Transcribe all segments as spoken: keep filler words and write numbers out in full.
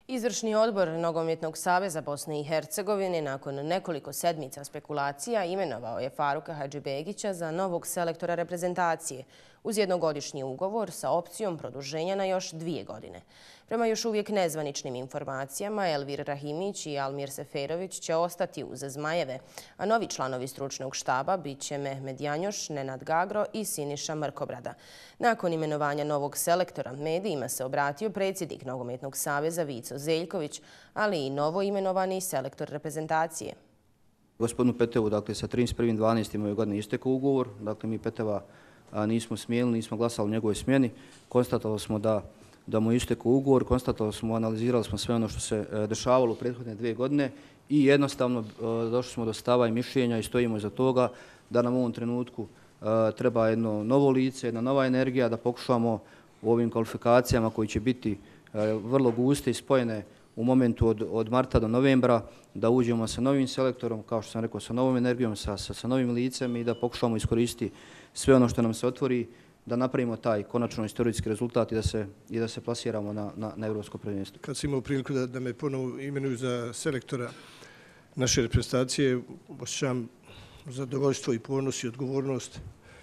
Izvršni odbor Nogometnog saveza Bosne i Hercegovine nakon nekoliko sedmica spekulacija imenovao je Faruka Hadžibegića za novog selektora reprezentacije uz jednogodišnji ugovor sa opcijom produženja na još dvije godine. Prema još uvijek nezvaničnim informacijama, Elvir Rahimić i Almir Seferović će ostati uz Zmajeve, a novi članovi stručnog štaba bit će Mehmed Janjoš, Nenad Gagro i Siniša Mrkobrada. Nakon imenovanja novog selektora medijima se obratio predsjednik Nogometnog saveza Vico Zeljković, ali i novo imenovani selektor reprezentacije. Gospodinu Petevu, dakle, sa trideset prvim dvanaestim ove godine istekao ugovor. Dakle, mi Peteva nismo smijenili, nismo glasali u njegovoj smjeni. Konstatovali smo da da mu je istekao ugovor, konstatovali smo, analizirali smo sve ono što se dešavalo u prethodne dvije godine i jednostavno došli smo do stava i mišljenja i stojimo iza toga da nam u ovom trenutku treba jedno novo lice, jedna nova energija, da pokušamo u ovim kvalifikacijama koji će biti vrlo guste i spojene u momentu od, od marta do novembra, da uđemo sa novim selektorom, kao što sam rekao, sa novom energijom, sa, sa, sa novim licem i da pokušamo iskoristiti sve ono što nam se otvori, da napravimo taj konačno istorijski rezultat i da se, i da se plasiramo na, na, na evropsko prvenstvo. Kad sam imao priliku da, da me ponovo imenuju za selektora naše reprezentacije, osjećam zadovoljstvo i ponos i odgovornost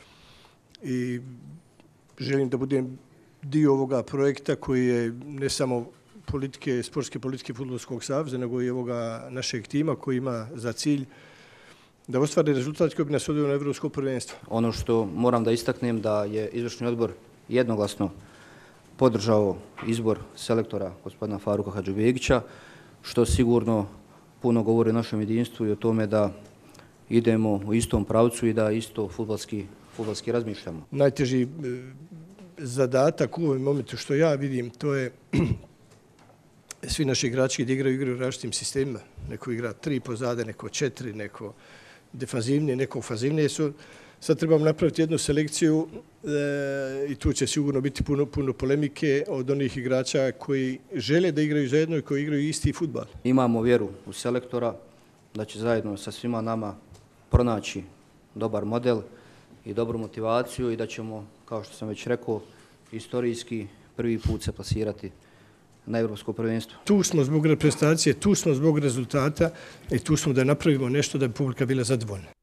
i želim da budem dio ovoga projekta koji je ne samo politike, sportske politike Fudbalskog saveza, nego i ovoga našeg tima koji ima za cilj da ostvari rezultat koji bi nas odveo na evropsko prvenstvo. Ono što moram da istaknem da je izvršni odbor jednoglasno podržao izbor selektora gospodina Faruka Hadžibegića, što sigurno puno govori o našem jedinstvu i o tome da idemo u istom pravcu i da isto fudbalski, fudbalski razmišljamo. Najteži zadatak u ovom momentu što ja vidim, to je svi naši igrači da igraju igre u različitim sistemima. Neko igra tri pozade, neko četiri, neko defanzivnije, neko ofanzivnije su. Sad trebam napraviti jednu selekciju e, i tu će sigurno biti puno, puno polemike od onih igrača koji žele da igraju zajedno i koji igraju isti fudbal. Imamo vjeru u selektora da će zajedno sa svima nama pronaći dobar model i dobru motivaciju i da ćemo, kao što sam već rekao, istorijski prvi put se plasirati na evropsko prvenstvo. Tu smo zbog reprezentacije, tu smo zbog rezultata i tu smo da napravimo nešto da bi publika bila zadovoljna.